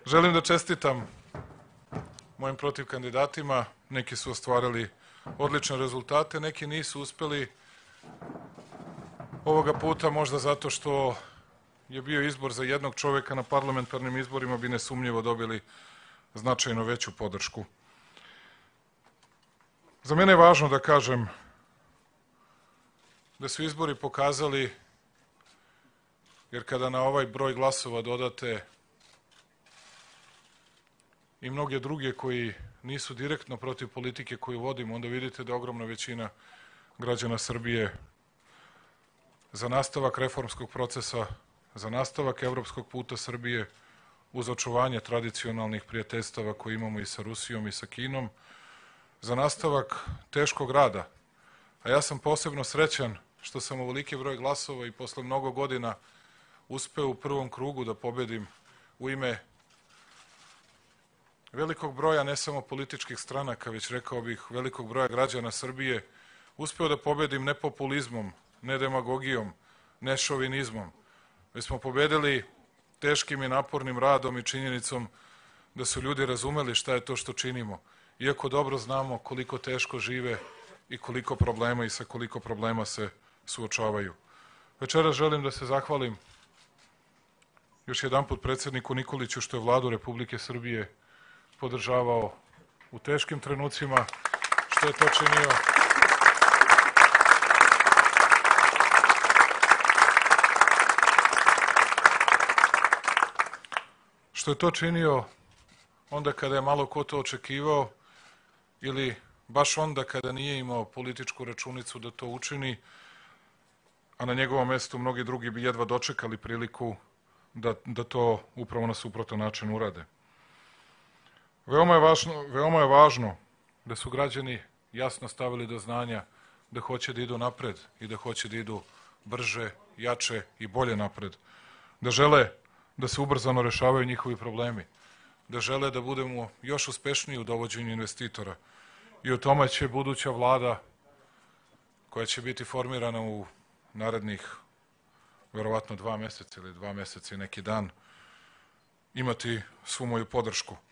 Želim da čestitam mojim protivkandidatima. Neki su ostvarili odlične rezultate, neki nisu uspeli ovoga puta, možda zato što je bio izbor za jednog čoveka. Na parlamentarnim izborima bi nesumnjivo dobili značajno veću podršku. Za mene je važno da kažem da su izbori pokazali, jer kada na ovaj broj glasova dodate i mnoge druge koji nisu direktno protiv politike koju vodimo, onda vidite da je ogromna većina građana Srbije za nastavak reformskog procesa, za nastavak evropskog puta Srbije, uz očuvanje tradicionalnih prijateljstava koje imamo i sa Rusijom i sa Kinom, za nastavak teškog rada. A ja sam posebno srećan što sam ovoliki broj glasova i posle mnogo godina uspeo u prvom krugu da pobedim u ime velikog broja, ne samo političkih stranaka, već rekao bih velikog broja građana Srbije, uspeo da pobedim ne populizmom, ne demagogijom, ne šovinizmom, već smo pobedili teškim i napornim radom i činjenicom da su ljudi razumeli šta je to što činimo, iako dobro znamo koliko teško žive i koliko problema i sa koliko problema se suočavaju. Večeras želim da se zahvalim još jedanput predsedniku Nikoliću što je Vladu Republike Srbije podržavao u teškim trenucima, što je to činio onda kada je malo ko to očekivao ili baš onda kada nije imao političku računicu da to učini, a na njegovom mestu mnogi drugi bi jedva dočekali priliku da to upravo na suprotan način urade. Veoma je važno da su građani jasno stavili do znanja da hoće da idu napred i da hoće da idu brže, jače i bolje napred, da žele da se ubrzano rešavaju njihovi problemi, da žele da budemo još uspešniji u dovođenju investitora i o tome će buduća Vlada, koja će biti formirana u narednih verovatno 2 meseca ili 2 meseca i neki dan, imati svu moju podršku.